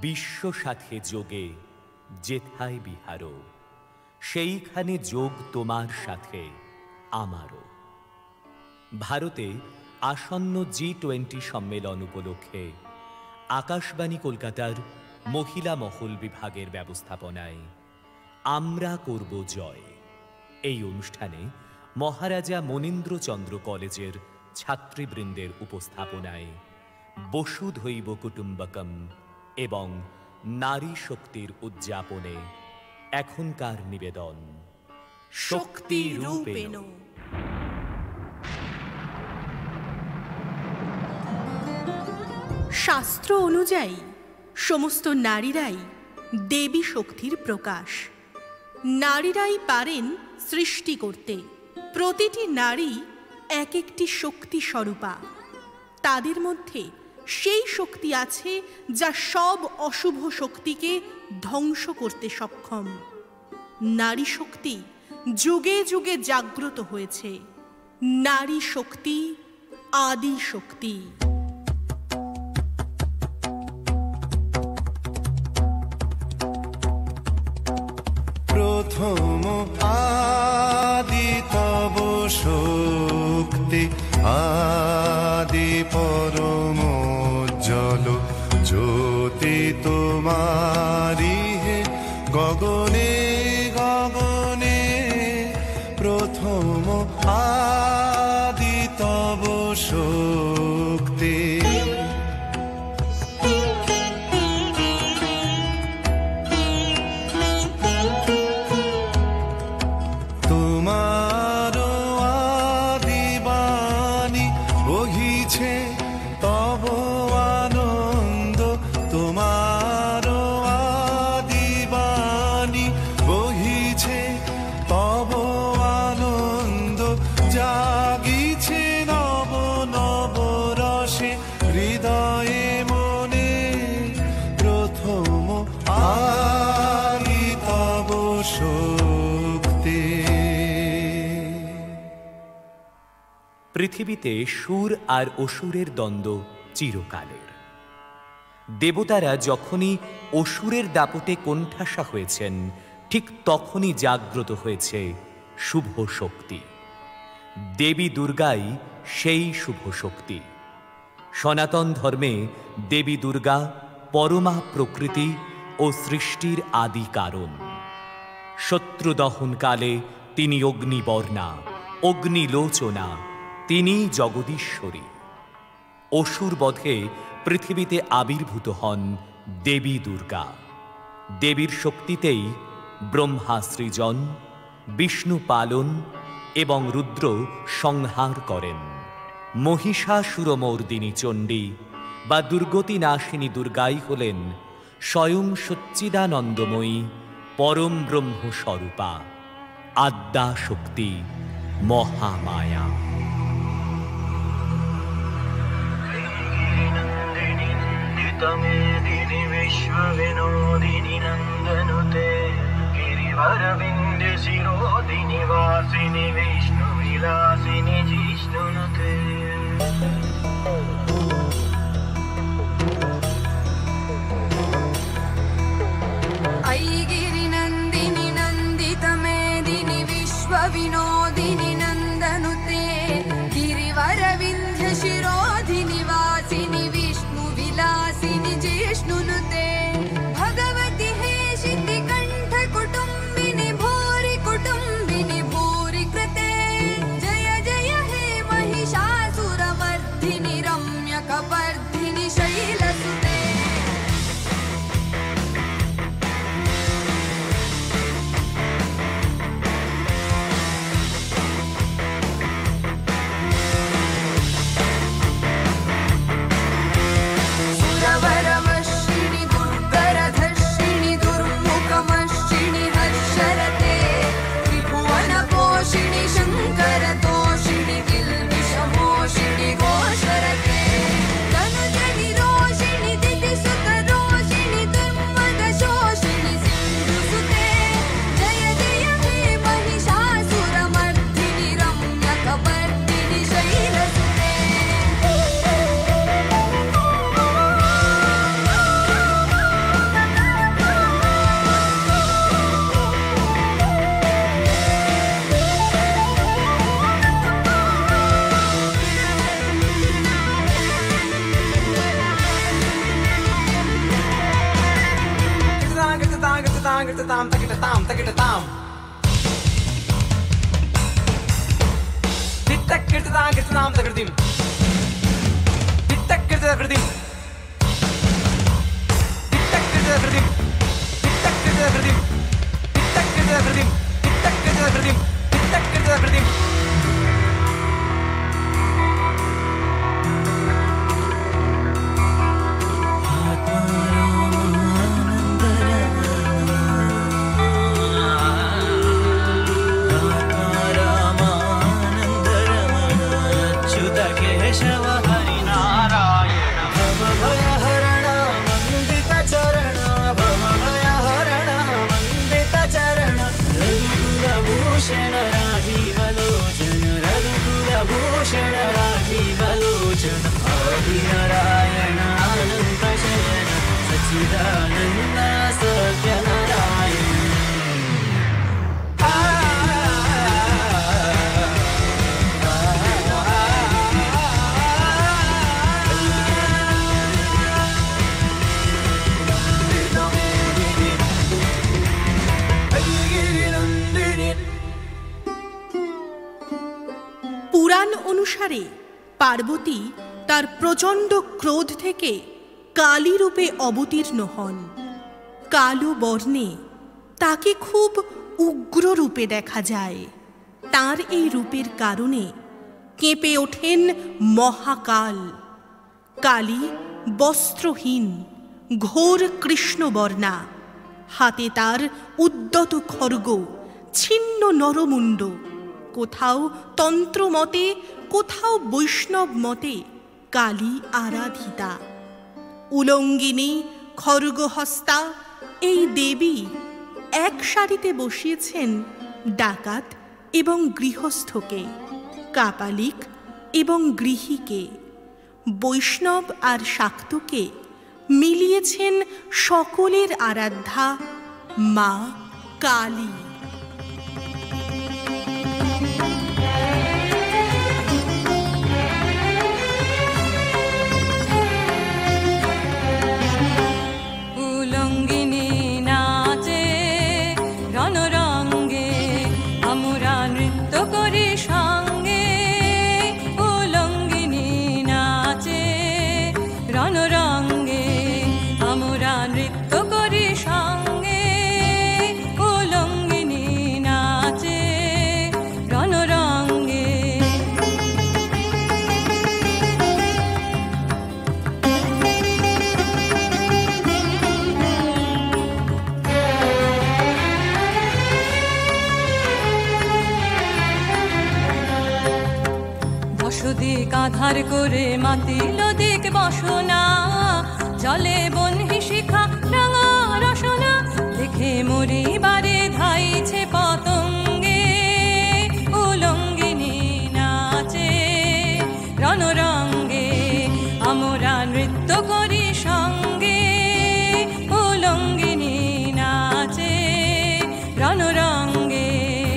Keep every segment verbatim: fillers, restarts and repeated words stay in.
বিশ্ব সাথে যোগে যেথায় বিহার, সেইখানে যোগ তোমার সাথে আমারও। ভারতে আসন্ন জি টোয়েন্টি সম্মেলন উপলক্ষে আকাশবাণী কলকাতার মহিলা মহল বিভাগের ব্যবস্থাপনায় আমরা করব জয় এই অনুষ্ঠানে মহারাজা মনীন্দ্রচন্দ্র কলেজের ছাত্রীবৃন্দের উপস্থাপনায় বসুধৈব কুটুম্বকম এবং নারী শক্তির উদযাপনে এখনকার নিবেদন শক্তি রূপেণ। শাস্ত্র অনুযায়ী সমস্ত নারীরাই দেবী শক্তির প্রকাশ। নারীরাই পারেন সৃষ্টি করতে। প্রতিটি নারী এক একটি শক্তি স্বরূপা। তাদের মধ্যে সেই শক্তি আছে যা সব অশুভ শক্তিকে ধ্বংস করতে সক্ষম। নারী শক্তি যুগে যুগে জাগ্রত হয়েছে। নারী শক্তি আদি শক্তি। প্রথম আদি তব শক্তি, আদি পরম জল জ্যোতি তোমারি হে গগনে গগনে। প্রথম আদি তব শক্তি। পৃথিবীতে সুর আর অসুরের দ্বন্দ্ব চিরকালের। দেবতারা যখনই অসুরের দাপটে কোণঠাসা হয়েছেন, ঠিক তখনই জাগ্রত হয়েছে শুভ শক্তি। দেবী দুর্গাই সেই শুভ শক্তি। সনাতন ধর্মে দেবী দুর্গা পরমা প্রকৃতি ও সৃষ্টির আদি কারণ। শত্রুদহনকালে তিনি অগ্নিবর্ণা, অগ্নিলোচনা, তিনি জগদীশ্বরী। অসুর বধে পৃথিবীতে আবির্ভূত হন দেবী দুর্গা। দেবীর শক্তিতেই ব্রহ্মা সৃজন, বিষ্ণু পালন এবং রুদ্র সংহার করেন। মহিষাসুরমর্দিনী চণ্ডী বা দুর্গতি নাশিনী দুর্গাই হলেন স্বয়ং সচ্চিদানন্দময়ী পরম ব্রহ্ম স্বরূপা, আদ্যা শক্তি, মহামায়া। মেদিনী বিশ্ব বিনোদিনী নন্দনুতে গিরিবরবিন্দে শিরোদিনী বাসিনী বিষ্ণু বিলাসিনী জিষ্ণুনুতে। ऐगिरि नन्दिनि नन्दित मेदिनि विश्व विनोदिनि नन्दनुते गिरिवरविन्ध्य शिरोधिनि वासिनि विष्णु विलासिनि जिष्णुनुते। भगवति हे शितिकण्ठ कुटुम्बिनि भूरि कुटुम्बिनि भूरि कृते। जय जय हे Mahishasuramardini रम्यकपर्दिनि शैलसुते। takita tam takita tam Tik kirta tam kirta tam takirtim Tik kirta takirtim Tik kirta takirtim Tik kirta takirtim Tik kirta takirtim Tik kirta takirtim Tik kirta takirtim পুরাণ অনুসারে পার্বতী তার প্রচণ্ড ক্রোধ থেকে কালী রূপে অবতীর্ণ হন। কালো বর্ণে তাকে খুব উগ্র রূপে দেখা যায়। তার এই রূপের কারণে কেঁপে ওঠেন মহাকাল। কালী বস্ত্রহীন, ঘোর কৃষ্ণবর্ণা, হাতে তার উদ্যত খড়গ, ছিন্ন নরমুণ্ড। কোথাও তন্ত্রমতে, কোথাও বৈষ্ণব মতে কালী আরাধিতা। উলঙ্গিনী খড়গহস্তা এই দেবী এক সারিতে বসিয়েছেন ডাকাত এবং গৃহস্থকে, কাপালিক এবং গৃহীকে, বৈষ্ণব আর শাক্তকে মিলিয়েছেন সকলের আরাধ্যা মা কালী। আধার করে মাতিল দিক বসনা, জলে বনহি শিখা রাঙা রসনা, দেখে মরিবারে ধাইছে পতঙ্গে। উলঙ্গিনী নাচে রণরঙ্গে, আমরা নৃত্য করি সঙ্গে। উলঙ্গিনী নাচে রণরঙ্গে।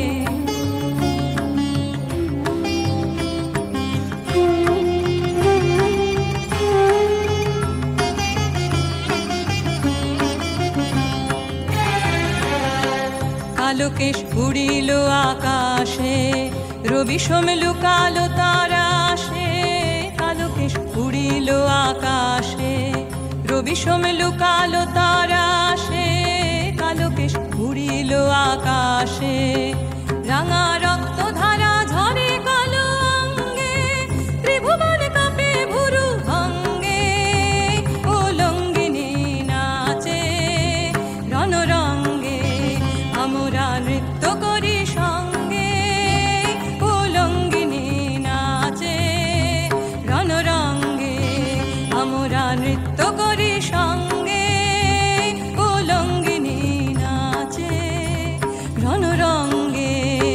আলোকেশ উড়িল আকাশে, রবি সোমেলু কালো তারা আসে। আলোকেশ উড়িল আকাশে, রবি সোমেলু কালো তারা আসে। আলোকেশ উড়িল আকাশে, রাঙা রক্ত ধারা ঝরে কালো অঙ্গে। ত্রিভুবন কাঁপে ভুরু ভঙ্গে। উলঙ্গিনী নাচে রণরঙ্গে, আমরা নৃত্য করি সঙ্গে। উলঙ্গিনী নাচে রণরঙ্গে, আমরা নৃত্য করি সঙ্গে। উলঙ্গিনী নাচে রণরঙ্গে।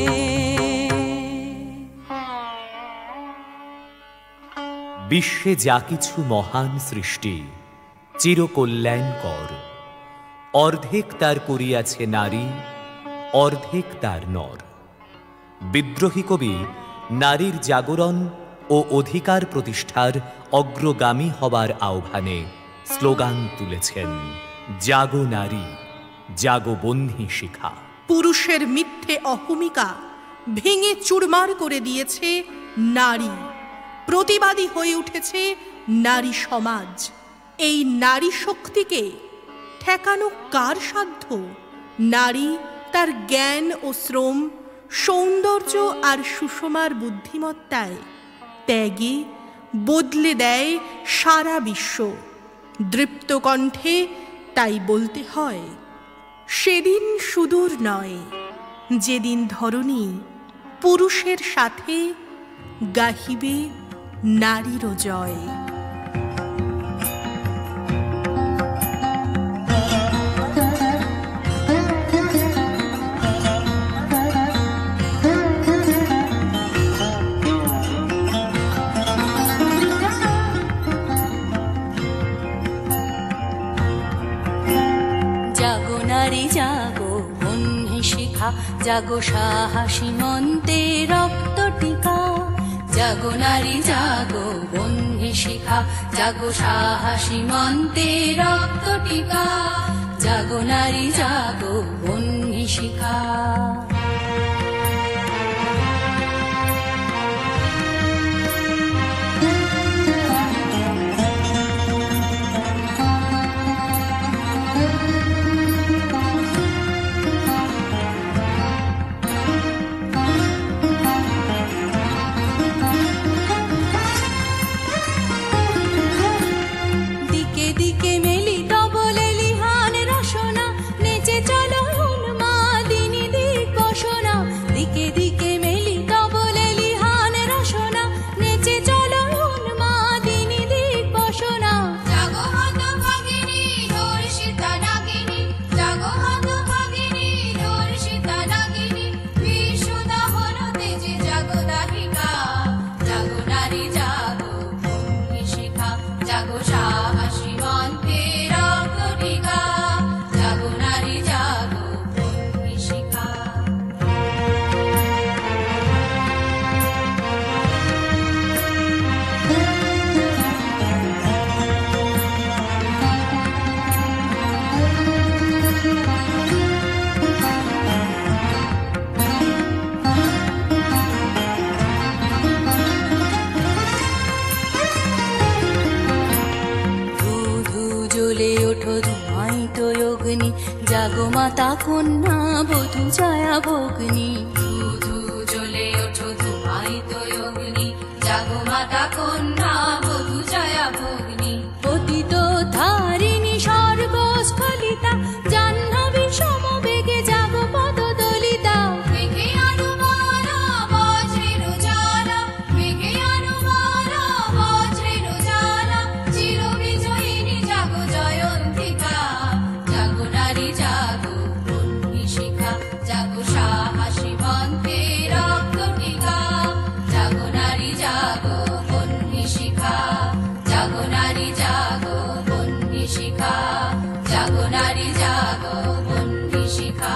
বিশ্বে যা কিছু মহান সৃষ্টি চিরকল্যাণকর, অর্ধেক তার করিয়াছে নারী, অর্ধেক তার নর। বিদ্রোহী কবি নারীর জাগরণ ও অধিকার প্রতিষ্ঠার অগ্রগামী হবার আহ্বানে স্লোগান তুলেছেন, জাগো নারী, জাগো বহ্নি শিখা। পুরুষের মিথ্যে অহমিকা ভেঙে চুরমার করে দিয়েছে নারী। প্রতিবাদী হয়ে উঠেছে নারী সমাজ। এই নারী শক্তিকে ঠেকানো কার সাধ্য? নারী তার জ্ঞান ও শ্রম, সৌন্দর্য আর সুষমার বুদ্ধিমত্তায় ত্যাগে বদলে দেয় সারা বিশ্ব। দৃপ্ত কণ্ঠে তাই বলতে হয়, সেদিন সুদূর নয় যেদিন ধরণী পুরুষের সাথে গাহিবে নারীর জয়। জাগো নারী জাগো বহ্নি শিখা, জাগো সাহসী মন্তে রক্ত টিকা। জাগো নারী জাগো বহ্নি শিখা, জাগো সাহসী মন্তে রক্ত টিকা। জাগো নারী জাগো বহ্নি শিখা। দিকে দিকে মেলিত বলে লিহান রসনা, নেচে চলো উন্মাদিনী দিগ্বসনা। দিকে দিকে মেলিত বলে লিহান রসনা, নেচে চলো উন্মাদিনী দিগ্বসনা। জাগো হতভাগিনী ধর্ষিতা নাগিনী, জাগো হতভাগিনী ধর্ষিতা নাগিনী। বিশুদাহন তেজে জাগো দাহিকা। জাগো নারী জাগো বহ্নি শিখা, জাগো সাহসী মন্তে রক্ত টিকা। জাগো নারী জাগো বহ্নি শিখা। ধূ ধূ জ্বলে ওঠো ধুমায়িত অগ্নি, জাগো মাতা কন্যা বধূ ছায়া ভগ্নি। ধূ ধূ জ্বলে ওঠো ধুমায়িত অগ্নি, জাগো মাতা কন্যা বধূ ছায়া ভগ্নি। পতিত ধারিণী স্বর্গস্খলিতা, জাহ্নবী সমবেগে জাগো পদদলিতা। মেঘে আনুমালা বজ্রের জ্বালা, মেঘে আনুমালা বজ্রের জ্বালা। চিরবিজয়িনী জাগো জয়ন্তিকা। জাগো নারী জাগো বহ্নি শিখা, জাগো সাহসী মন্তে রক্ত টিকা। জাগো নারী জাগো বহ্নি শিখা, জাগো নারী জাগো বহ্নি শিখা। জাগো নারী জাগো বহ্নি শিখা।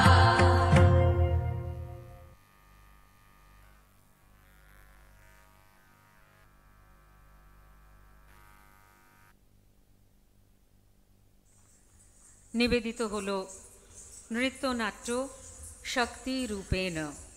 নিবেদিত হল নৃত্যনাট্য শক্তি রূপেণ।